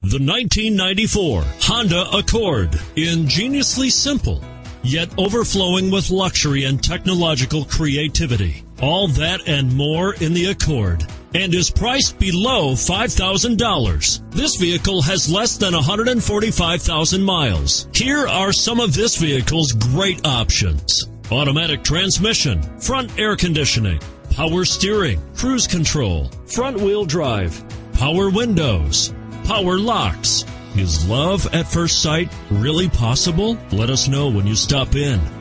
The 1994 Honda Accord. Ingeniously simple, yet overflowing with luxury and technological creativity. All that and more in the Accord, and is priced below $5,000. This vehicle has less than 145,000 miles. Here are some of this vehicle's great options: automatic transmission, front air conditioning, power steering, cruise control, front wheel drive, power windows, power locks. Is love at first sight really possible? Let us know when you stop in.